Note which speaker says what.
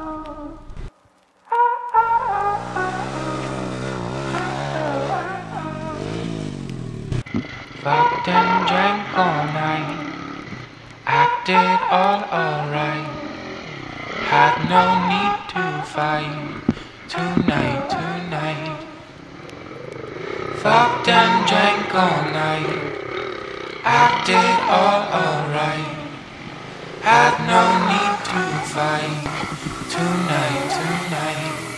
Speaker 1: Fucked and drank all night, acted all alright. Had no need to fight tonight, tonight. Fucked and drank all night, acted all alright. Had no need to fight tonight, tonight.